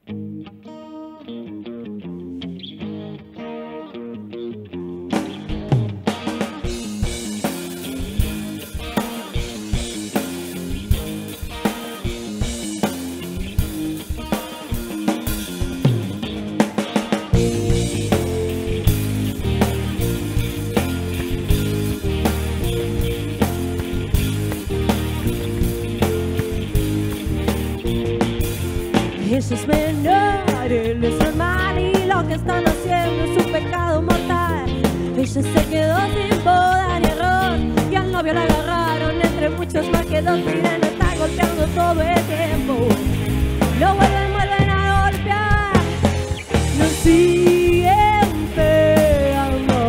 Ellos menores, lo es normal y lo que están haciendo es un pecado mortal. Ella se quedó sin poda ni error y al novio la agarraron entre muchos más que dos. Miren, está golpeando todo el tiempo. Lo vuelven a golpear, lo siguen pegando.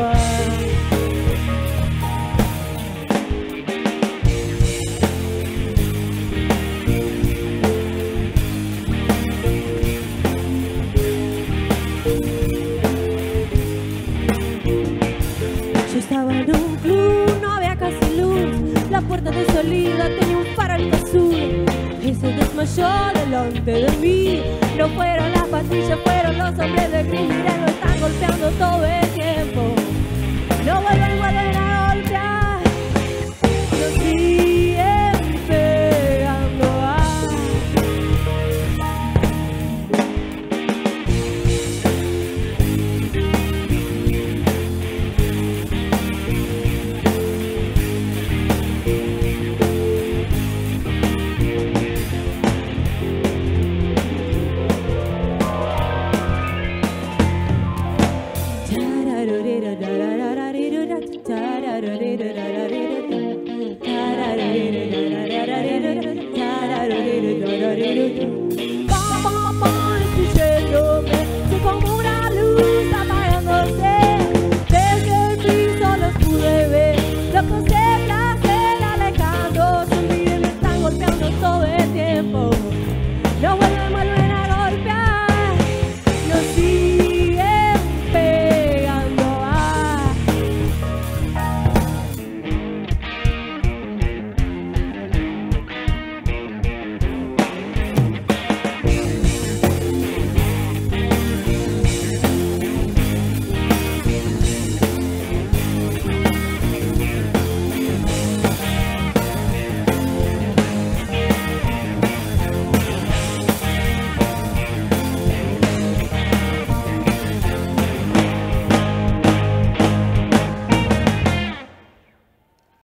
Yo estaba en un club, no había casi luz. La puerta de salida tenía un farol azul y se desmayó delante de mí. No fueron las pastillas, fueron los hombres